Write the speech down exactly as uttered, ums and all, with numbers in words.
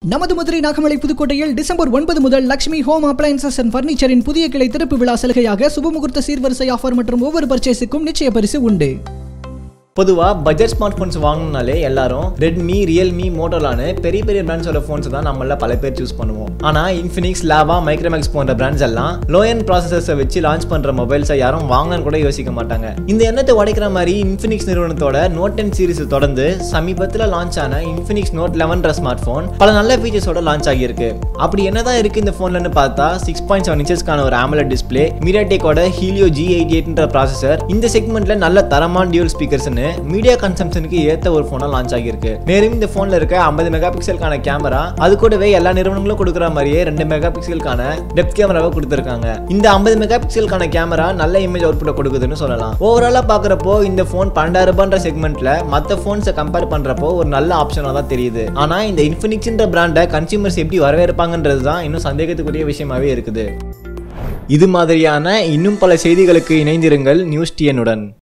நமது மதுரை நாகமலை புதுக்கோட்டையில் டிசம்பர் ஒன்பது முதல் லட்சுமி ஹோம் அப்ளையன்சஸ் அண்ட் ஃபர்னிச்சரின் புதிய கிளை திறப்பு விழா சலுகையாக சுபமுகூர்த்த சீர்வரிசை ஆஃபர் மற்றும் ஒவ்வொரு பர்ச்சேஸுக்கும் நிச்சய பரிசு உண்டு. பொதுவாக பட்ஜெட் ஸ்மார்ட் ஃபோன்ஸ் வாங்கணும்னாலே எல்லாரும் ரெட்மி, ரியல்மி, மோட்டோலான்னு பெரிய பெரிய பிராண்ட்ஸோட ஃபோன்ஸ் தான் நம்மள பல பேர் சூஸ் பண்ணுவோம். ஆனால் இன்ஃபினிக்ஸ், லாவா, மைக்ரோமேக்ஸ் போன்ற பிராண்ட்ஸ் எல்லாம் லோ எண்ட் ப்ராசஸர்ஸை வச்சு லான்ச் பண்ணுற மொபைல்ஸை யாரும் வாங்கணும்னு கூட யோசிக்க மாட்டாங்க. இந்த எண்ணத்தை உடைக்கிற மாதிரி இன்ஃபினிக்ஸ் நிறுவனத்தோட நோட் டென் சீரிஸ் தொடர்ந்து சமீபத்தில் லான்ச் ஆன இன்ஃபினிக்ஸ் நோட் லெவன்ற ஸ்மார்ட் ஃபோன் பல நல்ல ஃபீச்சர்ஸோட லான்ச் ஆகியிருக்கு. அப்படி என்னதான் இருக்கு இந்த ஃபோன்லன்னு பார்த்தா சிக்ஸ் பாயிண்ட் செவன் இன்ச்சஸ்க்கான ஒரு ஆமலட் டிஸ்பிளே, மீடியாடெக்கோட ஹீலியோ ஜி எயிட்டி எயிட்ன்ற ப்ராசஸர், இந்த செக்மெண்ட்ல நல்ல தரமான டியூல் ஸ்பீக்கர்ஸ்னு மீடியா கன்சம்ஷனுக்கு ஏத்த ஒரு போனா லான்ச் ஆகியிருக்கு. மேலும் இந்த போன்ல இருக்க ஐம்பது மெகா பிக்சலுக்கான கேமரா, அது கூடவே எல்லா நிறுவனங்களும் கொடுக்குற மாதிரியே ரெண்டு மெகா பிக்சலுக்கான டெப்த் கேமராவை கொடுத்திருக்காங்க. இந்த ஐம்பது மெகா பிக்சலுக்கான கேமரா நல்ல இமேஜ் அவுட்புட் கொடுக்குதுன்னு சொல்லலாம். ஓவராலா பாக்குறப்போ இந்த போன் பன்னெண்டாயிரம் ரூபாய்ன்ற செக்மெண்ட்ல மற்ற போன்ஸை கம்பேர் பண்றப்போ ஒரு நல்ல ஆப்ஷனா தான் தெரியுது. ஆனா இந்த இன்ஃபினிக்ஸ்ன்ற பிராண்டை கன்சியூமர்ஸ் எப்படி வரவேற்பாங்கன்றது தான் இன்னும் சந்தேகத்துக்குரிய விஷயமாவே இருக்குது. இது மாதிரியான இன்னும் பல செய்திகளுக்கு இணைந்திருங்கள் நியூஸ் டிஎன் உடன்.